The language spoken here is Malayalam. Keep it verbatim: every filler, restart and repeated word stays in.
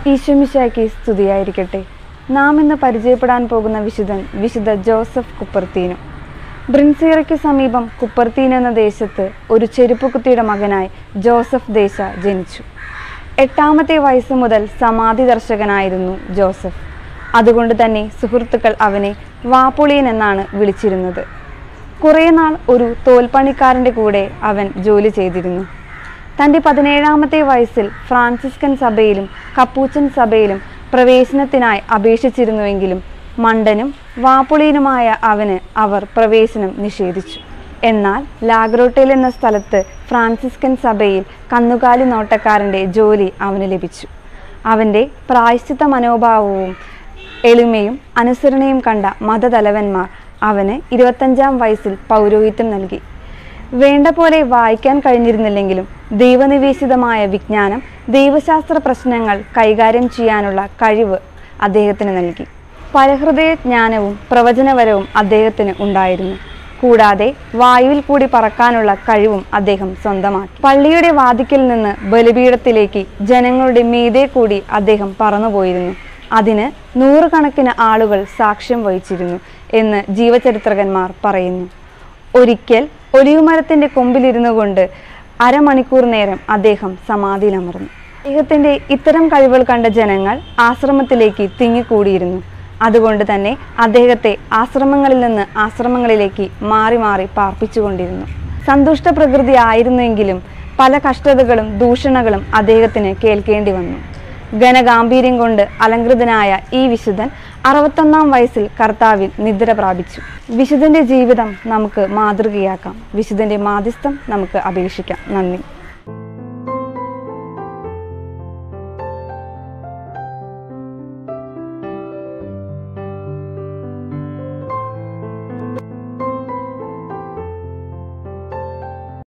ഈശോമിശിഹായ്ക്ക് സ്തുതിയായിരിക്കട്ടെ. നാം ഇന്ന് പരിചയപ്പെടാൻ പോകുന്ന വിശുദ്ധൻ വിശുദ്ധ ജോസഫ് കുപ്പർത്തീനോ. ബ്രിൻസീറയ്ക്ക് സമീപം കുപ്പർത്തീനോ എന്ന ദേശത്ത് ഒരു ചെരുപ്പുകുത്തിയുടെ മകനായി ജോസഫ് ദേശ ജനിച്ചു. എട്ടാമത്തെ വയസ്സ് മുതൽ സമാധി ദർശകനായിരുന്നു ജോസഫ്. അതുകൊണ്ട് തന്നെ സുഹൃത്തുക്കൾ അവനെ വാപ്പുളിയൻ എന്നാണ് വിളിച്ചിരുന്നത്. കുറേ നാൾ ഒരു തോൽപ്പണിക്കാരൻ്റെ കൂടെ അവൻ ജോലി ചെയ്തിരുന്നു. തൻ്റെ പതിനേഴാമത്തെ വയസ്സിൽ ഫ്രാൻസിസ്കൻ സഭയിലും കപ്പൂച്ചൻ സഭയിലും പ്രവേശനത്തിനായി അപേക്ഷിച്ചിരുന്നുവെങ്കിലും മണ്ടനും വാപ്പുളിയനുമായ അവന് അവർ പ്രവേശനം നിഷേധിച്ചു. എന്നാൽ ലാഗ്രോട്ടേൽ എന്ന സ്ഥലത്ത് ഫ്രാൻസിസ്കൻ സഭയിൽ കന്നുകാലി നോട്ടക്കാരൻ്റെ ജോലി അവന് ലഭിച്ചു. അവൻ്റെ പ്രായശ്ചിത്ത മനോഭാവവും എളിമയും അനുസരണയും കണ്ട മതതലവന്മാർ അവന് ഇരുപത്തഞ്ചാം വയസ്സിൽ പൗരോഹിത്യം നൽകി. വേണ്ട പോലെ വായിക്കാൻ കഴിഞ്ഞിരുന്നില്ലെങ്കിലും ദൈവനിവേശിതമായ വിജ്ഞാനം, ദൈവശാസ്ത്ര പ്രശ്നങ്ങൾ കൈകാര്യം ചെയ്യാനുള്ള കഴിവ് അദ്ദേഹത്തിന് നൽകി. പരഹൃദയ ജ്ഞാനവും പ്രവചനപരവും അദ്ദേഹത്തിന് ഉണ്ടായിരുന്നു. കൂടാതെ വായുവിൽ കൂടി പറക്കാനുള്ള കഴിവും അദ്ദേഹം സ്വന്തമാക്കി. പള്ളിയുടെ വാതിക്കൽ നിന്ന് ബലിപീഠത്തിലേക്ക് ജനങ്ങളുടെ മീതെ കൂടി അദ്ദേഹം പറന്നുപോയിരുന്നു. അതിന് നൂറുകണക്കിന് ആളുകൾ സാക്ഷ്യം വഹിച്ചിരുന്നു എന്ന് ജീവചരിത്രകന്മാർ പറയുന്നു. ഒരിക്കൽ ഒലിവുമരത്തിൻ്റെ കൊമ്പിലിരുന്നു കൊണ്ട് അരമണിക്കൂർ നേരം അദ്ദേഹം സമാധിയിലമർന്നു. അദ്ദേഹത്തിൻ്റെ ഇത്തരം കഴിവുകൾ കണ്ട ജനങ്ങൾ ആശ്രമത്തിലേക്ക് തിങ്ങിക്കൂടിയിരുന്നു. അതുകൊണ്ട് തന്നെ അദ്ദേഹത്തെ ആശ്രമങ്ങളിൽ നിന്ന് ആശ്രമങ്ങളിലേക്ക് മാറി മാറി പാർപ്പിച്ചുകൊണ്ടിരുന്നു. സന്തുഷ്ട പ്രകൃതി ആയിരുന്നെങ്കിലും പല കഷ്ടതകളും ദൂഷണകളും അദ്ദേഹത്തിന് കേൾക്കേണ്ടി വന്നു. ഘനഗാംഭീര്യം കൊണ്ട് അലങ്കൃതനായ ഈ വിശുദ്ധൻ അറുപത്തൊന്നാം വയസ്സിൽ കർത്താവിൽ നിദ്ര പ്രാപിച്ചു. വിശുദ്ധൻ്റെ ജീവിതം നമുക്ക് മാതൃകയാക്കാം. വിശുദ്ധൻ്റെ മാധ്യസ്ഥം നമുക്ക് അപേക്ഷിക്കാം. നന്ദി.